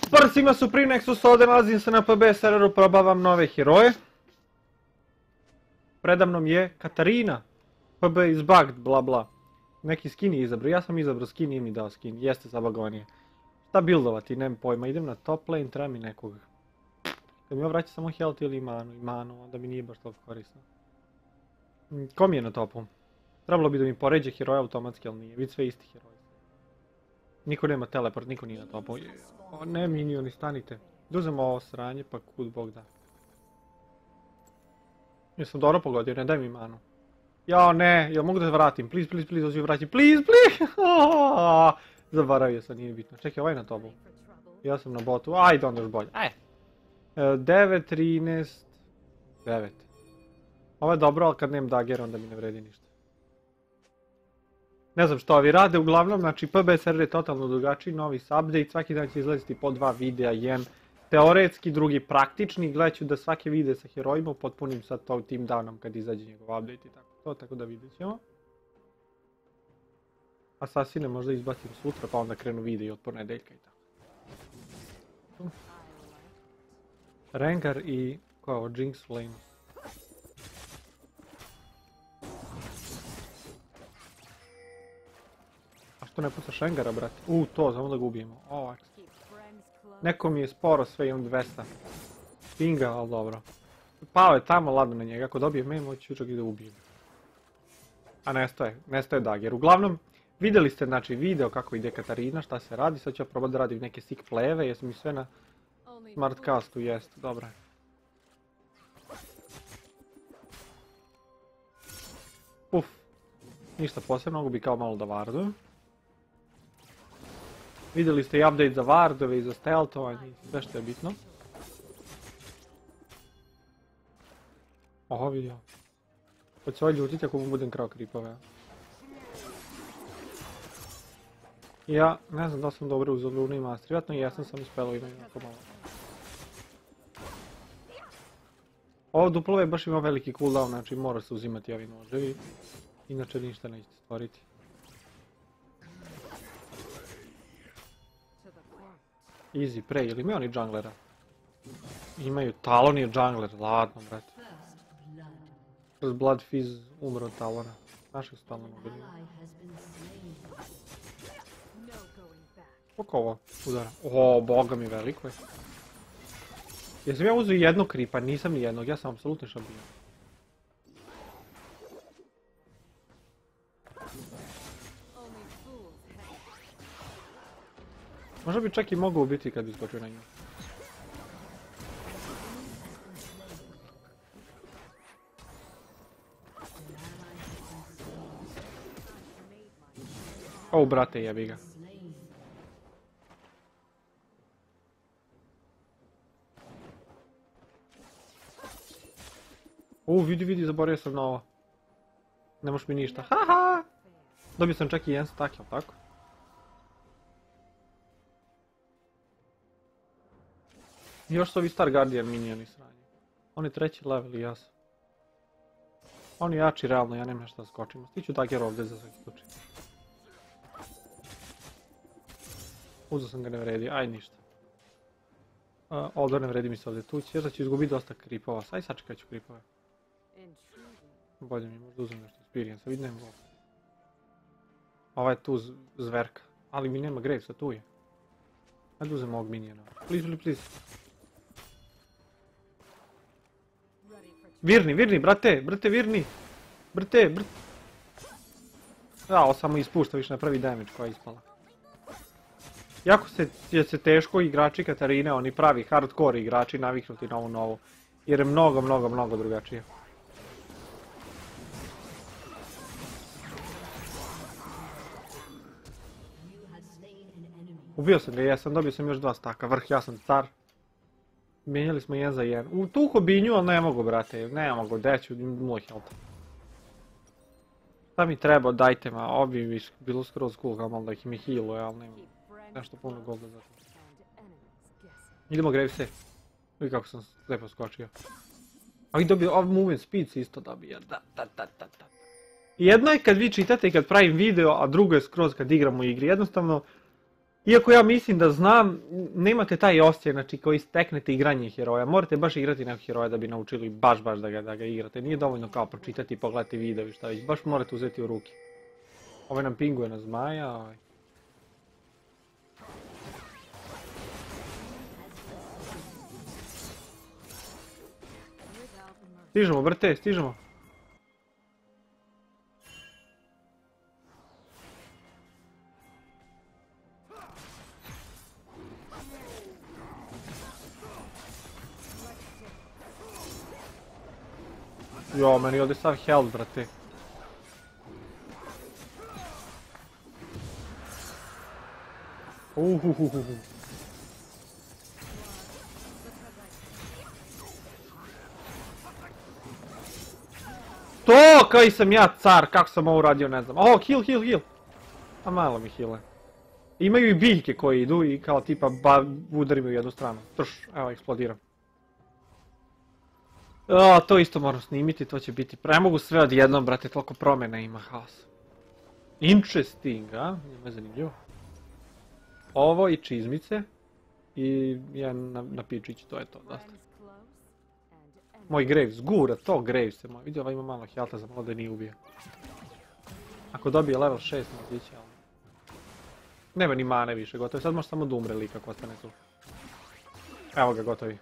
Pozdrav svima su pri Nexus, ovdje nalazim se na PB serveru, probavam nove heroje. Predamnom je Katarina. PB is bugged, bla bla. Neki skin je izabrao, ja sam izabrao skin, nije mi dao skin, jeste zabagovan je. Šta buildovati, nemam pojma, idem na top lane, treba mi nekog. Da mi vraća samo health ili imanu, onda mi nije baš toliko korisno. Ko mi je na topu? Trebalo bi da mi poređe heroja automatski, ali nije, vidi sve isti heroji. Niko nema teleport, niko nije na topu. O ne, minioni, stanite. Da uzem ovo sranje, pa kud bog da. Jesam dobro pogodio, ne daj mi manu. Jao ne, jel mogu da se vratim? Please, please, please, hoću vratim, please, please! Zaboravio sam, nije bitno. Čekaj, ovaj na topu. Ja sam na botu, ajde onda još bolje, ajde. 9, 13, 9. Ovo je dobro, ali kad nemam dagger onda mi ne vredi ništa. Ne znam što ovi rade, uglavnom, znači PB server je totalno drugačiji, novi update, svaki dan će izlaziti po 2 videa, jedan teoretski, drugi praktični, gledat ću da svake videe sa herojima upotpunim sad to tim danom kad izađe njegov update i tako da vidjet ćemo. Asasine možda izbacim sutra pa onda krenu videi od ponedeljka i tako. Rengar i ko je ovo, Jinx Flame. Što ne pucaš Rengara, brate? To, samo da ga ubijemo. Neko mi je sporo sve, imam 200. Pinga, ali dobro. Pao je tamo, ladno na njega, ako dobije meme, hoću čak i da ubijem. A nestoje dagger. Uglavnom, vidjeli ste, znači, video kako ide Katarina, šta se radi, sad ću ja probati da radim neke sick play-eve, jesu mi sve na smartcastu, jest, dobro je. Uf, ništa posebno, mogu bi kao malo da vardujem. Vidjeli ste i update za wardove i za stealthovanje i sve što je bitno. Oho, vidio. Hoće se ovaj ljutiti ako mu budem krao kripove. Ja ne znam da sam dobro uzeo Luni Master, vjerojatno i jesam sam uspelo imaju jako malo. Ovo duplove baš ima veliki cooldown, znači mora se uzimati ovi noževi. Inače ništa nećete stvoriti. Easy prey, ili imaju oni junglera? Imaju, Talon je jungler, ladno brate. Kroz Blood Fizz umro od Talona. Naši su Talona bili. Koliko ovo udara? O, boga mi veliko je. Jesam ja uzeo jednog kripa, nisam ni jednog, ja sam apsolutno šampion. Možda bi čak i mogao ubiti kad bi skočio na nju. O, brate, jebi ga. Vidi, zaboravio sam na ovo. Ne moš mi ništa, haha! Dobio sam čak i jedan stack, jel tako? Još su ovi Star Guardian minioni sranje. On je 3. level i ja sam. On je jači realno, ja nemam šta da skočim. Stiću dagger ovdje za svaki slučaj. Uzeo sam ga, ne vredi, aj ništa. Ovdje ne vredi mi se ovdje tući, jer da ću izgubiti dosta kripova. Aj sačekat ću kripove. Bolje mi možda uzem nešto experience, vidim nema ovo. Ova je tu zverka, ali mi nema Gravesa, tu je. Ajde uzem ovog miniona. Please. Virni, brate, virni. Brate. Ovo samo ispušta, više ne pravi damage koja je ispala. Jako se teško igrači Katarine, oni pravi hardcore igrači naviknuti na ovu novu. Jer je mnogo drugačije. Ubio sam ga, jesam, dobio sam još 2 staka, vrh, ja sam car. Mijenjali smo 1 za 1. Tuho binju, ali ne mogu, brate, ne mogu, deću, 0 health. Šta mi treba, dajte ma, ovo bi bilo skroz cool, kao malo da ih mi healuje, ali nema nešto puno golda za to. Idemo Gravese. Vidi kako sam lijepo skočio. A i dobio, off movement speed si isto dobio, da. Jedno je kad vi čitate i kad pravim video, a drugo je skroz kad igram u igri, jednostavno Iako ja mislim da znam, nemate taj osjećaj, znači koji steknete igranje heroja. Morate baš igrati nekog heroja da bi naučili baš da ga igrate. Nije dovoljno kao pročitati i pogledati video i šta već. Baš morate uzeti u ruke. Ovaj nam pinguje na zmaja. Ovaj. Stižemo, brate, stižemo. Jo, meni ovdje sav health, brate. Uhuhuhuhu. To, koji sam ja car, kako sam ovo uradio, ne znam. Oh, heal. A malo mi heale. Imaju i biljke koji idu i kao tipa udari mi u jednu stranu. Trš, evo eksplodiram. To isto moram snimiti, to će biti... Ne mogu sve odjednom, brate, toliko promjena ima, haos. Interesting, a? Nije zanimljivo. Ovo i čizmice. I jedan napičić, to je to, dosta. Moj Graves, gura to Graves je moj. Vidio, ovaj ima malo healtha za malo da nije ubio. Ako dobije level 6, možda ići, ali... Nema ni mane više, gotovo. Sad može samo da umre lik ako ostane tu. Evo ga, gotovi.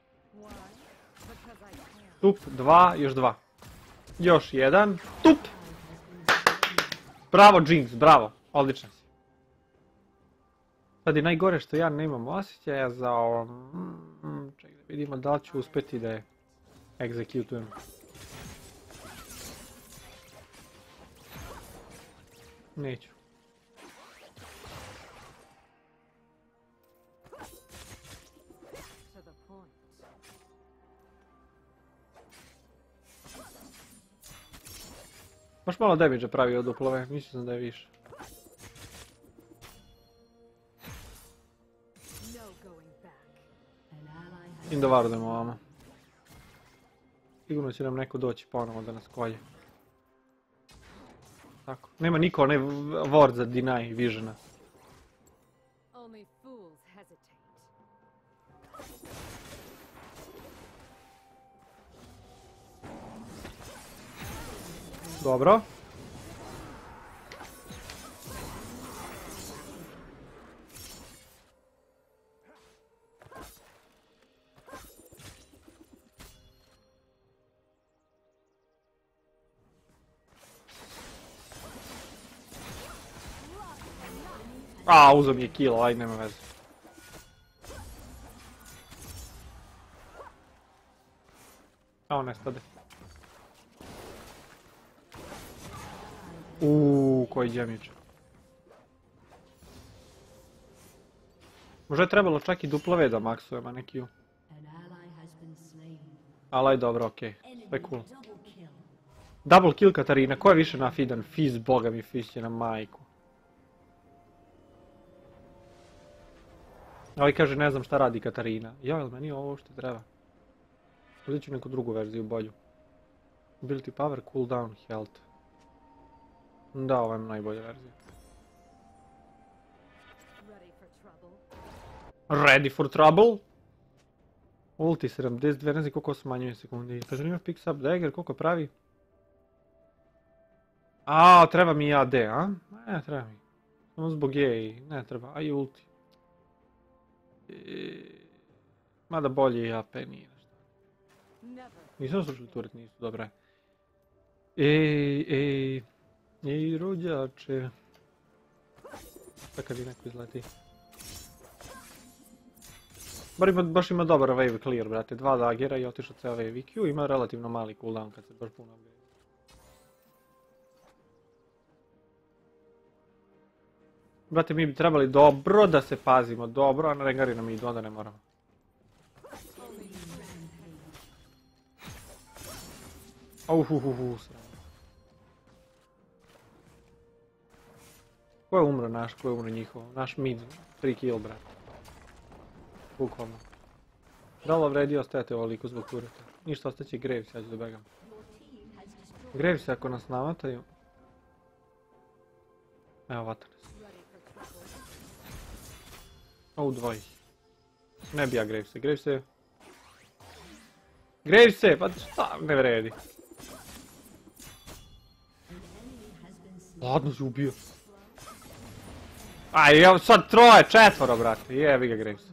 Tup, 2, još 2. Još jedan, tup! Bravo Jinx, bravo, odličan si. Sad je najgore što ja nemam osjećaja za ovo... Čekaj da vidimo da li ću uspjeti da je egzekutujem. Neću. Baš malo damage pravi od uplove, mislim sam da je više. Indovardujemo ovamo. Sigurno će nam neko doći ponovo da nas kolje. Tako, nema niko onaj ward za deny visiona. Dobro. Uzo mi je kill, aj nema veze. Nestade. Koji damage. Možda je trebalo čak i duplove da maksujemo neki u. Ali aj dobro, okej. Sve cool. Double kill Katarina, ko je više nafidan? Fizz, boga mi Fizz će na majku. Ali kaže ne znam šta radi Katarina. Jel meni ovo što treba? Uzet ću neku drugu verziju bolju. Ability power, cooldown, health. Da, ovo je najbolja verzija. Ready for trouble? Ulti 72, ne znam koliko smanjuje sekundi. Pa želim picks up dagger, koliko pravi? Treba mi AD, a? Ne, treba mi. Samo zbog jej, ne treba, aj ulti. Mada bolje i AP nije nešto. Nisam slušali turet, nisu dobre. Ej, rođače. Sad kad i neko izleti. Baš ima dobar wave clear, brate. 2 daggera i otišao ceo wave. Q ima relativno mali cooldown kad se baš puno upgrade. Brate, mi bi trebali dobro da se pazimo, dobro, a na Rengarina mi idu, onda ne moramo. Ko je umro naš, ko je umro njihovo? Naš mid, 3 kill, brate. Bukvalno. Da li vredi ostajati ovoliko zbog tureta? Ništa, ostaće Graves, ja ću da begam. Graves ako nas navataju. Evo, vata nas. O, dvoji. Ne bi ja Gravese. Gravese... Gravese! Pa šta ne vredi? Ladno si ubio. Aj, evo sad troje, četvoro, brate. Jebi ga Graves.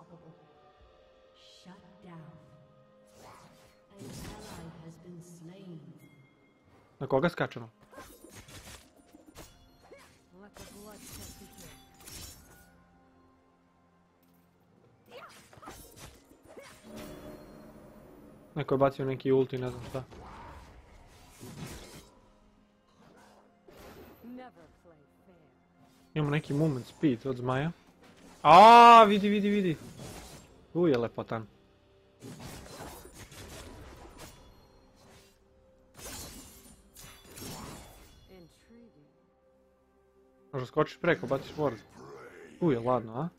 Na koga skačemo? Neko je bacio neki ulti, ne znam šta. Imamo neki movement speed od zmaja. Aaaa, vidi, vidi, vidi. Tu je lepotan. Možda skočiš preko, baciš ward. Tu je ladno, a?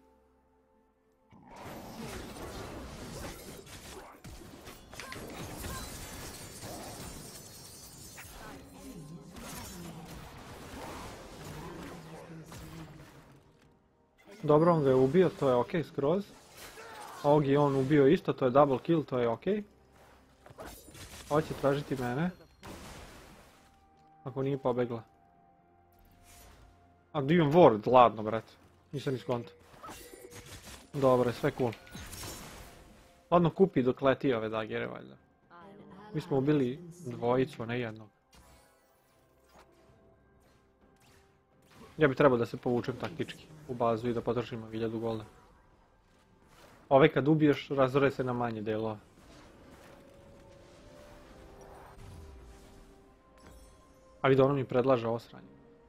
Dobro, on ga je ubio, to je okej skroz. Ovog je on ubio isto, to je double kill, to je okej. Hoće tražiti mene. Ako nije pobegla. A gdje imam ward, ladno, brate. Nisam iskonto. Dobro, sve cool. Ladno kupi dok leti ove dagere, valjda. Mi smo ubili dvojicu, a ne jednog. Ja bi trebao da se povučem taktički u bazu i da potrošimo 1000 golda. Ove kad ubiješ, razore se na manje delova. A vidi, ono mi predlaže osranje.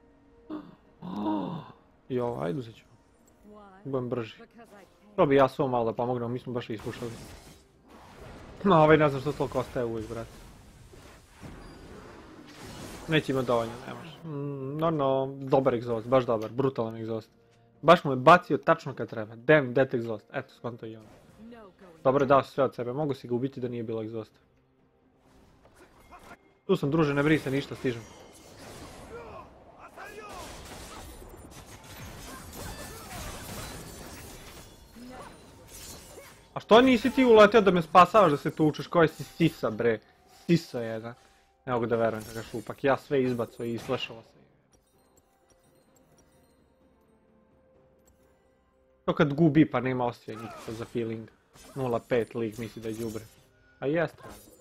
I ovo, ajde uzet ću. Budem brži. Probi ja svo malo da pomognem, mi smo baš ispušali. No, ovaj ne znam što toliko ostaje uvijek, brate. Neće imati dovoljno, nemaš. No, dobar egzost, baš dobar, brutalan egzost. Baš mu je bacio tačno kad treba. Damn, dead egzost. Eto, skonto i on. Dobro je dao sve od sebe, mogu si ga ubiti da nije bilo egzosta. Tu sam, druže, ne brini se, ništa, stižem. A što nisi ti uletio da me spasavaš da se tučeš, koji si sisa, bre. Sisa jedan. Ne mogu da verujem kakav šupak, ja sve izbaco i isflešalo se. To kad gubi pa nema osjećaj nikakav za feeling. 0.5 lig misli da je đubre. A jeste.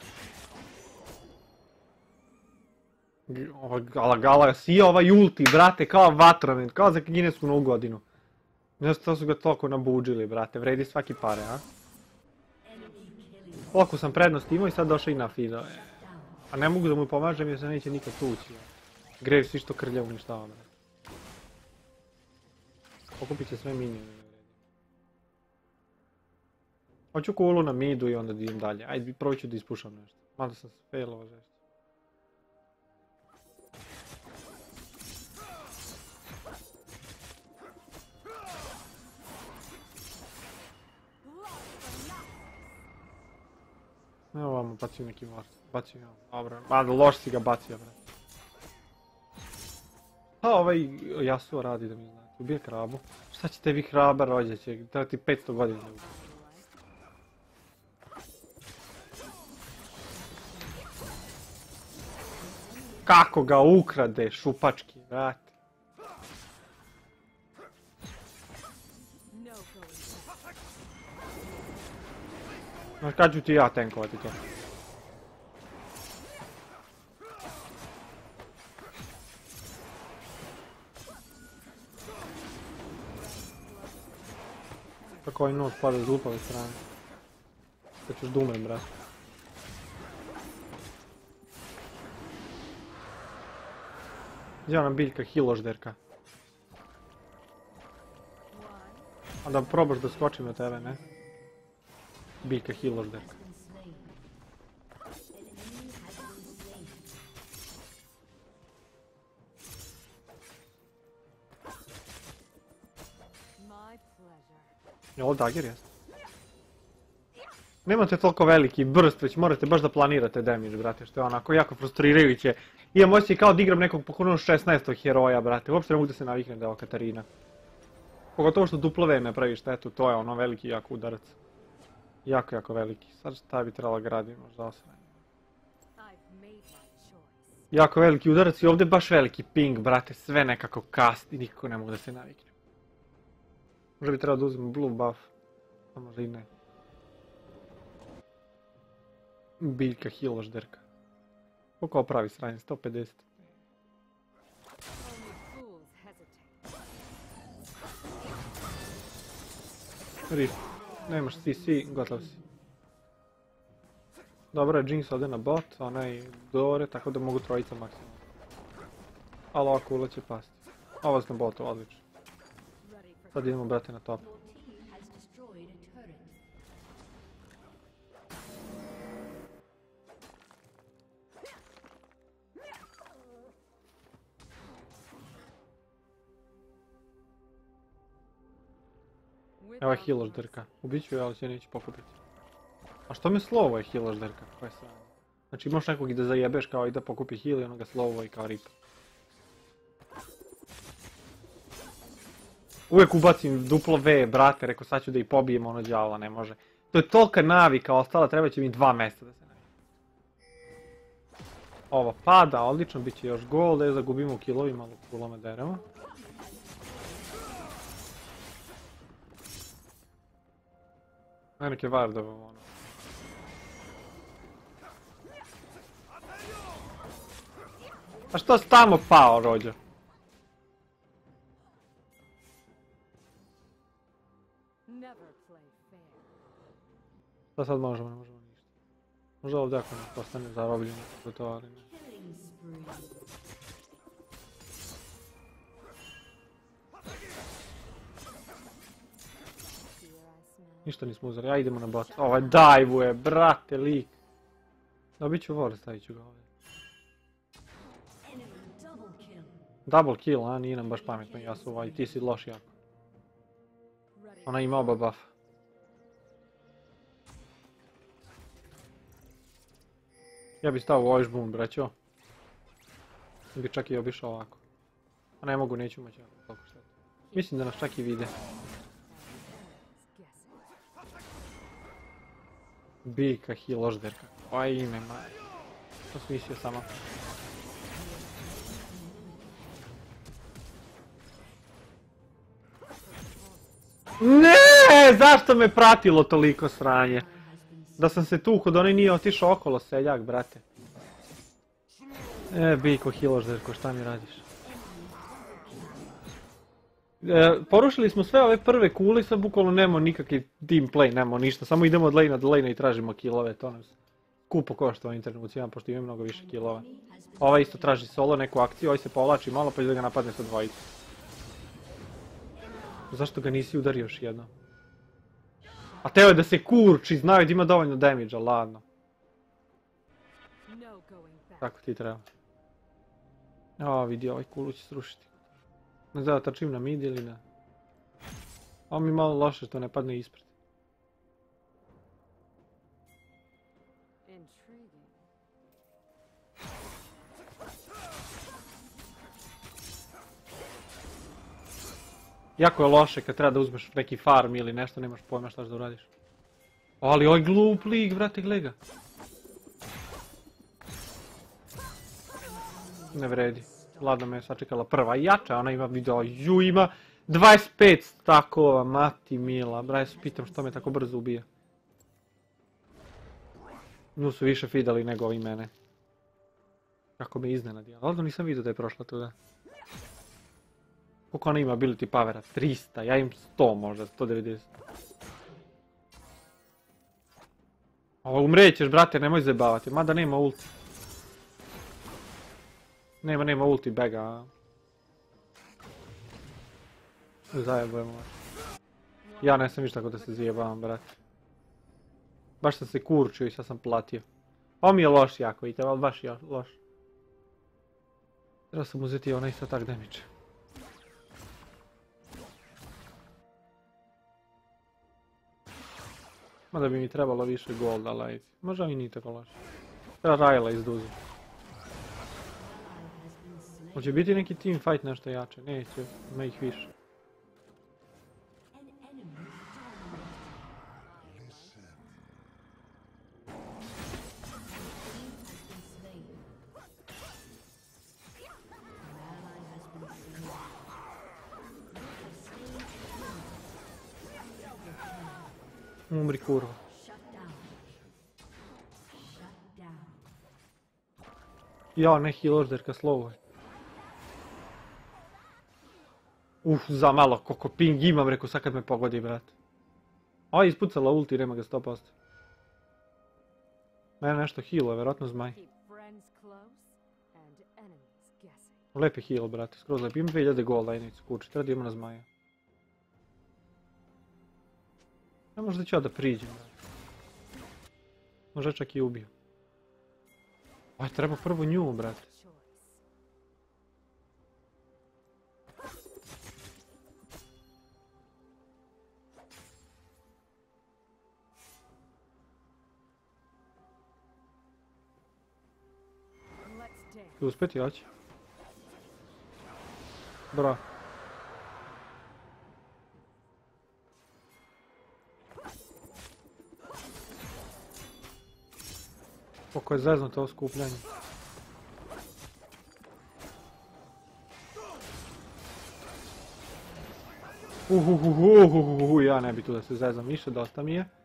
Gala sija ovaj ulti, brate, kao vatromen, kao za Guinnessku novu godinu. Ne znam što su ga toliko nabuđili, brate, vredi svaki pare, a? Oko sam prednost imao i sad došao i na Fido. A ne mogu da mu pomažem jer se neće nikad tući. Graves išto krlja uništava, brate. Pokupit će sve minije. Hoću kulu na midu i onda da idem dalje. Ajde, prvo ću da ispušam nešto. Mada sam se failova žešće. Evo ovamo, bacio neki mort. Bacio ga, dobro. Mada, loš si ga bacio, bre. A ovaj Yasuo radi da mi znate. Ubije krabu. Šta će tebi hrabar rođeće? Treba ti 500 godina da ubije. Kako ga ukrade, šupački, vrati. Znaš kad ću ti ja tankovati to? Kako ovaj nos pada s glupave strane. Sad ćeš da umrem, brate. Gdje ona biljka hiložderka? A da probaš da skočim na tebe, ne? Biljka hiložderka. Je ovo dagger jest? Nemate toliko veliki burst, već morate baš da planirate damage, brate, što je onako jako frustrirajuće. Imam osjećaj kao da igram nekog pokonuo 16. heroja, brate, uopšte ne mogu da se naviknem da je ovo Katarina. Pogotovo što duplove ne pravi štetu, to je ono veliki jako udarac. Jako, jako veliki. Sad šta bi trebalo graditi, možda osvranje. Jako veliki udarac i ovdje baš veliki ping, brate, sve nekako kasti, nikako ne mogu da se navikne. Možda bi trebalo da uzmem blue buff, a možda i ne. Biljka hiložderka. Koliko pravi sranje, 150. Rip, nemaš CC, gotov si. Dobro, Jinx ode na bot, onaj dore, tako da mogu trojica maksimalno. Ali ova kula će pasti. Ovo na botu, odlično. Sad idemo, brate, na top. Evo je healožderka. Ubit ću je, ali će neću pokupiti. A što me slovo je healožderka? Koje sranje? Znači imaš nekog i da zajebeš kao i da pokupi heal i ono ga slovo i kao rip. Uvijek ubacim duplo V, brate, rekao sad ću da ih pobijem, ono đavola ne može. To je tolika navika ostala, treba će mi 2 mjeseca da se navika. Ovo pada, odlično, bit će još gol, da je zagubimo u killovima, ali kulome deremo. Neke vardove ono. A što si tamo pao, rođo? Šta sad možemo, ne možemo ništa. Možda ovdje ako ne postane zarobljeno, to ali ne. Ništa nismo uzeli, ja idemo na bot. Ovaj dive-uje, brate, lik. Dobit ću ward, stavit ću ga ovdje. Double kill, a nije nam baš pametno, Yasuo, ti si loš jako. Ona ima oba buffa. Ja bi stao u Oishboom, braćo. Ja bi čak i obišao ovako. A ne mogu, neću moći ovako toliko šteta. Mislim da nas čak i vide. Biljka hiložderka. Pa ime, ma. To sam mislio samo. Ne, zašto me pratilo toliko sranje? Da sam se tukao, da onaj nije otišao okolo, seljak, brate. Biljko hiložderko, šta mi radiš? Porušili smo sve ove prve kule, sad bukvalno nemamo nikakvi team play, nemamo ništa, samo idemo od lane do lane i tražimo killove, to nam skupo košta ovim trenucima, pošto ima mnogo više killova. Ova isto traži solo neku akciju, ovaj se povlači malo pa da ga napadne sa dvojicu. Zašto ga nisi udario još jedno? A teo je da se kurči, znaju da ima dovoljno damage-a, ladno. Tako ti treba. O, vidi, ovaj kulu će srušiti. Ne znam da trčim na mid ili ne. Ovo mi malo loše što ne padne ispred. Jako je loše kad treba da uzmeš neki farm ili nešto, nemaš pojma šta da uradiš. Ali ovaj glup lik, brate, gleda. Ne vredi. Ladno me je sačekala prva jača, ona ima video, ima 25 stakova, mati mila, braj se pitam što me tako brzo ubija. Nju su više fidali nego ovi mene. Kako me iznenadio, ali nisam vidio da je prošla tuda. Koliko ona ima ability powera? 300, ja im 100 možda, 190. Ovo umrećeš, brate, nemoj zajebavati, mada nema ulti. Nema ulti bega, a? Zajebujemo. Ja ne sam viš tako da se zajebavam, brate. Baš sam se kurčio i sad sam platio. Ovo mi je loš jako, vidite, ali baš je loš. Treba sam uzeti onaj sa tak damage. Mada bi mi trebalo više golda, ali možda mi nije tako loše. Treba Rayla izduzi. Hoće biti neki team fight nešto jače, neće, ima ih više. Umri kurva. Ja, ne healožderka slovo je. Za malo, koliko ping imam, reku, sad kad me pogodi, brat. Ova je ispucala ulti, nema ga 100%. Mene nešto healuje, vjerojatno zmaj. Lepi heal, brate, skroz lepi. Imam 2000 golda, jednicu kući, treba da ima na zmaja. Ne možda ću ja da priđem, brate. Možda čak i ubiju. Aj, treba prvo nju, brate. Ti uspjeti jaći? Bra. Koliko je zezno to skupljanje. Ja ne bi tu da se zezam više, dosta mi je.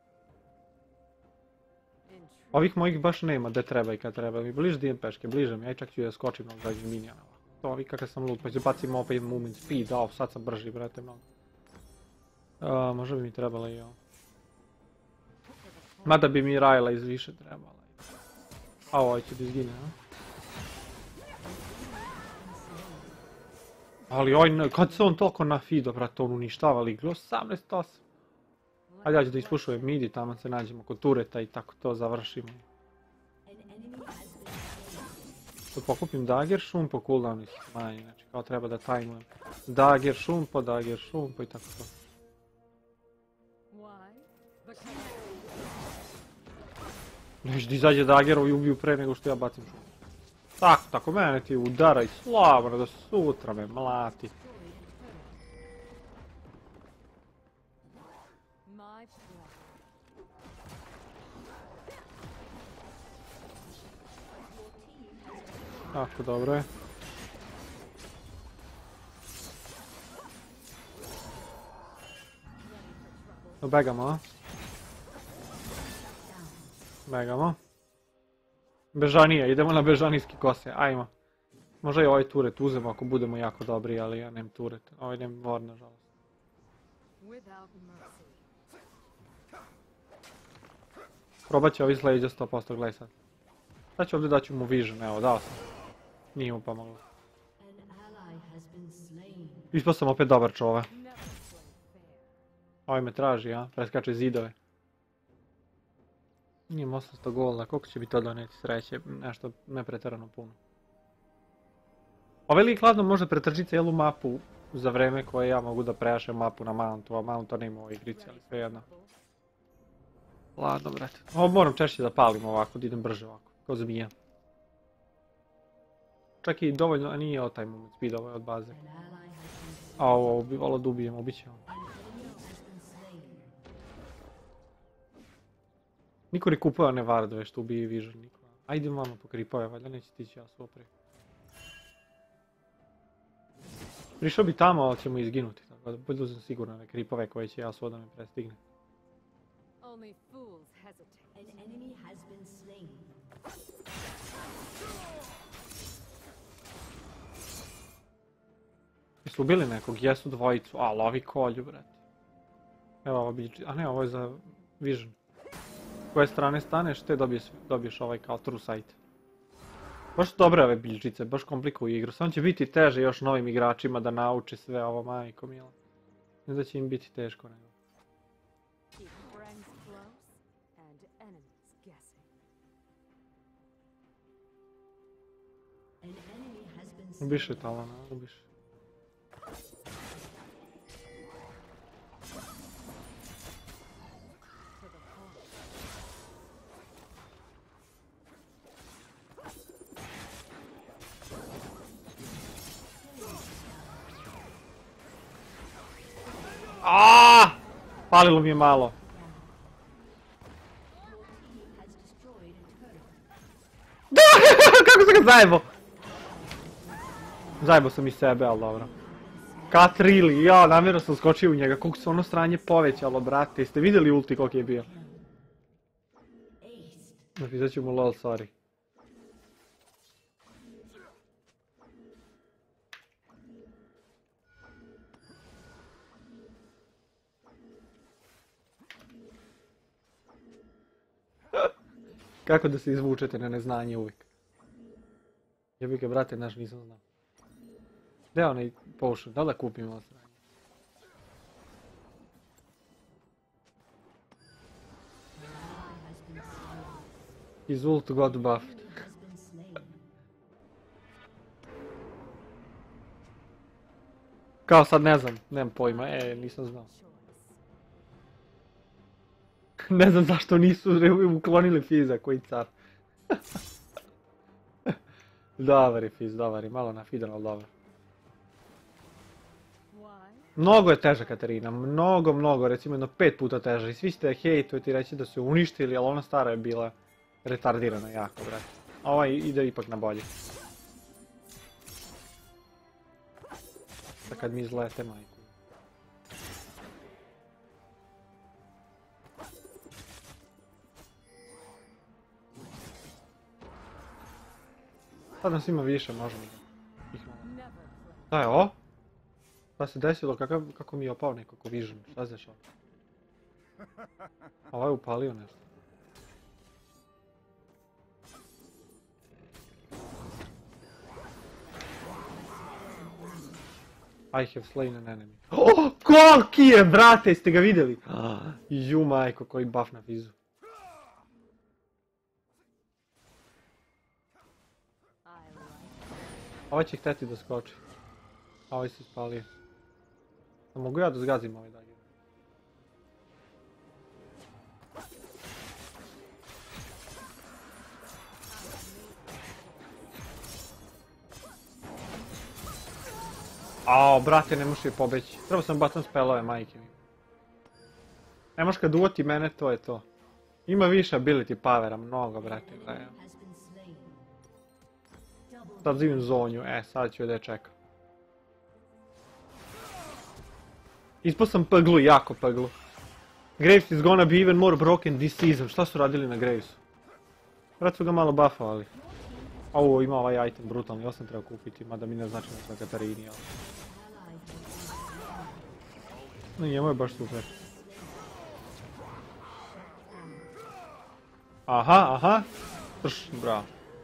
Ovih mojih baš nema, gdje treba i kad treba. Mi bliže dijem peške, bliže mi, ja čak ću da skočim na zadnjih minijana. To ovi kakav sam lud, pa ću bacim opet movement speed, sad sam brži, brate, mnogo. Možda bi mi trebala i ovo. Mada bi mi Rajla iz više trebala. A ovaj će da izgine, a? Ali oj, kad se on toliko nafido, brate, on uništava liglu, 18-8. Ajde, ja ću da ispušujem midi, tamo se nađemo kod tureta i tako to završimo. Da pokupim dagger, šumpo, cooldown ih manje, znači kao treba da tajmujem. Dagger, šumpo i tako to. Neće da izađe daggerov i ubiju pre nego što ja bacim šumpo. Tako, mene ti udaraj slavno da sutra me mlati. Tako, dobro je. Begamo, a? Begamo. Bežanija, idemo na bežanijski kose, ajmo. Možda i ovaj turet uzemo ako budemo jako dobri, ali ja nemam turet. Ovaj nemam vod, nažalost. Probat će ovi s leđa 100%, gledaj sad. Sad ću ovdje daću mu vision, evo, dao sam. Nije mu pomoglo. Ispao sam opet dobar čove. Ovaj me traži, a? Preskače zidove. Nijem 800 golda, koliko će bi to doneti sreće? Nešto ne pretjerano puno. Ovaj lik ladno može pretrčiti cijelu mapu za vreme koje ja mogu da prejašem mapu na mountu, a mount to nema u ovoj igrici, ali sve jedno. Ladno, brate. Ovo moram češće da palim ovako, da idem brže ovako, kao zmija. Čak i dovoljno, a nije taj moment speed, ovo je od baze. A ovo bi volio da ubijem, ubit će ovo. Niko ne kupuje one vardove što ubije vision, niko. Ajde vama po kripove, valjda neće tići ja svopre. Prišao bi tamo, ali ćemo izginuti, tako da budu sam sigurno na kripove koje će Yasuo da me prestigne. Jesu ubili nekog? Jesu dvojicu, a lovi kolju, brate. Evo ovo bi... a ne, ovo je za vision. S koje strane staneš, te dobiješ ovaj kao true sight. Baš dobre ove biljčice, baš komplikuju igru. Samo će biti teže još novim igračima da nauče sve ovo, majko mila. Ne da će im biti teško nego. Ubiše talana, ubiše. Palilo mi je malo. Da, kako sam ga zajebao? Zajebao sam i sebe, ali dobro. Katrili, ja, namjerno sam skočio u njega, koliko se ono stranje povećalo, brate, jeste vidjeli ulti koliko je bio? Napisat ću mu lol, sorry. Kako da se izvučete na neznanje uvijek? Jebi ga, brate, naš nisam znao. Gdje je onaj potion? Da li da kupim ovo stranje? His ult got buffed. Kao sad ne znam, nemam pojma, nisam znao. Ne znam zašto nisu uklonili Fiza, koji car. Dobar je Fiz, dobar je, malo nafidan, ali dobar. Mnogo je teža Katarina, mnogo, recimo jedno 5 puta teža i svi ste hejtujete i reći da su je uništili, ali ona stara je bila retardirana jako, brate. A ovaj ide ipak na bolje. Da kad mi izlete, majku. Sad nas ima više, možemo da ih malo. Šta je ovo? Šta se desilo? Kako mi je opao nekako vision? Šta se dešava? Ovaj je upalio nešto. I have slain an enemy. Oh, koliki je, brate, jeste ga vidjeli? Ju majko, koji buff na Fizu. Ovaj će hteti da skoči. A ovaj se spalio. A mogu ja da zgazim ovaj dalje? Ao, brate, ne možeš je pobeći. Treba sam bacam spelove, majke mi. Ne možeš kad uvoti mene, to je to. Ima više ability powera, mnogo, brate. Sad zivim zonju, sad ću da je čekam. Ispao sam peglu, jako peglu. Graves is gonna be even more broken this season. Šta su radili na Gravesu? Vrat su ga malo buffovali. Ovo ima ovaj item brutalni, ovo sam treba kupiti, mada mi ne znači da sam Katarini, ali... No, njemu je baš super. Aha. Bravo.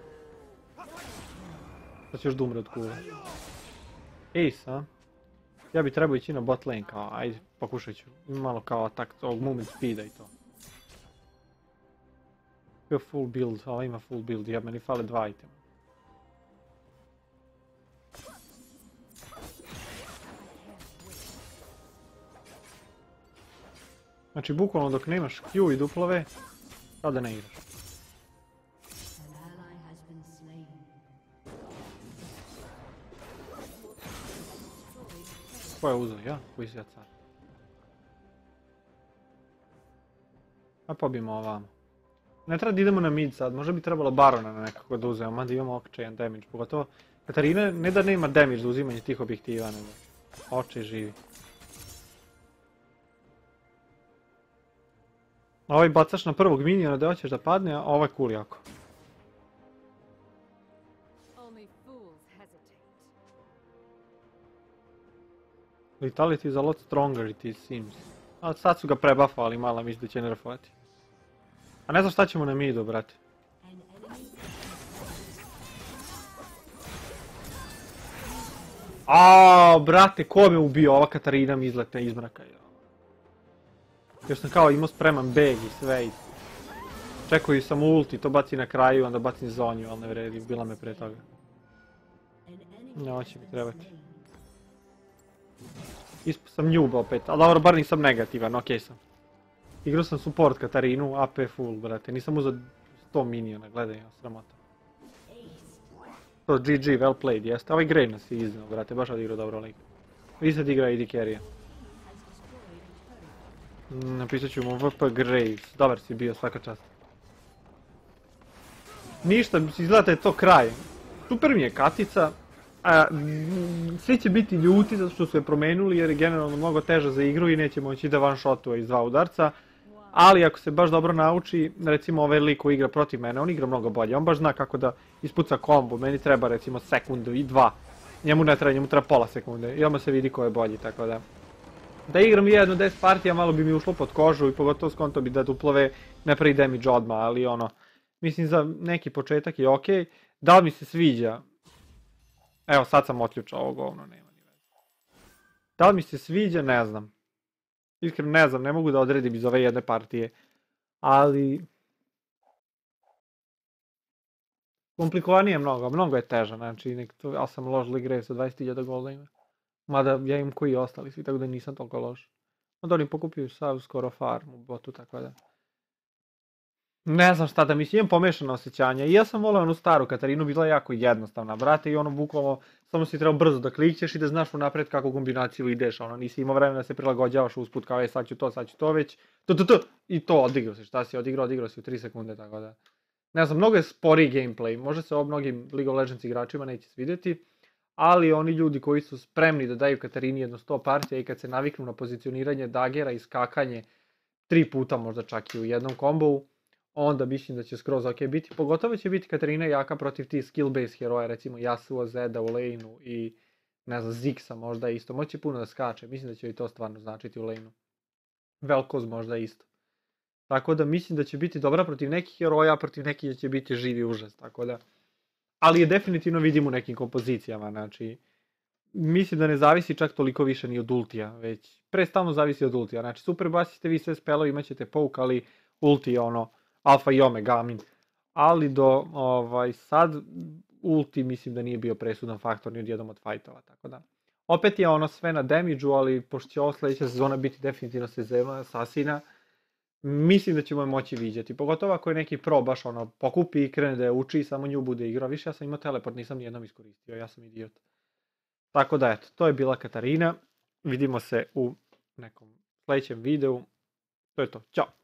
Sad će još da umre od kule. Ace, a? Ja bi trebao ići na bot lane, kao, ajde, pokušat ću. Ima malo kao atak ovog movement speeda i to. Bio full build, ova ima full build, ja meni fale 2 itema. Znači, bukvalno dok nemaš Q i duplove, tada ne igraš. Ko je uzeo? Ja? Koji si ja car? A pobijemo ovamo. Ne treba da idemo na mid sad, možda bi trebalo Barona na nekako da uzemo, mada imamo očajan damage, pogotovo Katarina ne da nema damage za uzimanje tih objektiva, nego očaj živi. Ovaj bacaš na prvog miniona da hoćeš da padne, a ovaj cool jako. Vitality is a lot stronger it seems. A sad su ga prebuffovali malo, mislim da će nerfovati. A ne znam šta ćemo na midu, brate. Aaaa, brate, ko me ubio? Ova Katarina mi izlete iz mraka. Još sam kao imao spreman beg i sve. Čekuju sam ulti, to baci na kraju, onda bacim zonju, ali ne vredi, bila me pre toga. Ovo će mi trebati. Ispao sam noob opet, ali dobro, bar nisam negativan, okej sam. Igrao sam support Katarinu, AP full, brate, nisam uzao 100 miniona, gledaj, sramota. To GG, well played, jeste, ovaj Grey nas je iznao, brate, baš odigrao dobro lik. Vi sad igra AD carry-a. Napisat ću mu VP Graves, dobar si bio, svaka čast. Ništa, izgleda da je to kraj. Super mi je katica, Svi će biti ljuti zato što su je promenuli jer je generalno mnogo teža za igru i neće moći da one shotuje iz dva udarca. Ali ako se baš dobro nauči, recimo ovaj lik koji igra protiv mene, on igra mnogo bolje. On baš zna kako da ispuca kombo, meni treba recimo sekundu i dva. Njemu ne treba, njemu treba pola sekunde i odmah se vidi ko je bolji, tako da. Da igram jedno 10 partija, malo bi mi ušlo pod kožu i pogotovo skonto bi da duplove ne pravi damage odmah, ali ono, mislim za neki početak je okej. Da li mi se sviđa? Evo sad sam otključao ovo govno, nema ni veze. Da li mi se sviđa, ne znam. Iskreno ne znam, ne mogu da odredim iz ove jedne partije. Ali... komplikovanije je mnogo, mnogo je teža, znači, ja sam loš igre sa 20.000 golda ima. Mada ja imam koji ostali svi, tako da nisam toliko loš. Onda oni pokupuju sav skoro farm u botu, tako da... Ne znam šta da mislim, imam pomešano osjećanja. I ja sam voleo onu staru Katarinu, bila je jako jednostavna, brate, i ono bukvalno, samo si trebao brzo da klikćeš i da znaš unapred kako kombinaciju ideš, ono, nisi imao vremena da se prilagođavaš usput kao, sad ću to već, i to odigrao se, šta si odigrao si u 3 sekunde, tako da... Ne znam, mnogo je sporiji gameplay, možda se ovo mnogim League of Legends igračima neće svidjeti, ali oni ljudi koji su spremni da daju Katarini jedno 100 partija i kad se naviknu na pozicioniranje dagera i skakanje 3 puta možda čak i u jednom kombovu, onda mislim da će skroz ok biti. Pogotovo će biti Katarina jaka protiv tih skill-based heroja, recimo Yasuo, Zeda u laneu i ne znam, Zixa možda isto. Moći puno da skače, mislim da će i to stvarno značiti u laneu. Vel'Koz možda isto. Tako da mislim da će biti dobra protiv nekih heroja, a protiv nekih će biti živi užas, tako da... Ali je definitivno vidim u nekim kompozicijama, znači... Mislim da ne zavisi čak toliko više ni od ultija, već prestalno zavisi od ultija. Znači, super basiste vi sve spelove, imat ćete poke, ali ulti je ono, alfa i omega, amin. Ali do sad, ulti mislim da nije bio presudan faktor ni od jednom od fightova, tako da. Opet je ono sve na damage-u, ali pošto će ovo sledeća sezona biti definitivno sezona Asasina, mislim da ćemo je moći viđati. Pogotovo ako je neki pro baš ono, pokupi i krene da je uči i samo nju bude igrao. Više ja sam imao teleport, nisam nijednom iskoristio, ja sam idiot. Tako da eto, to je bila Katarina. Vidimo se u nekom sledećem videu. To je to, ćao!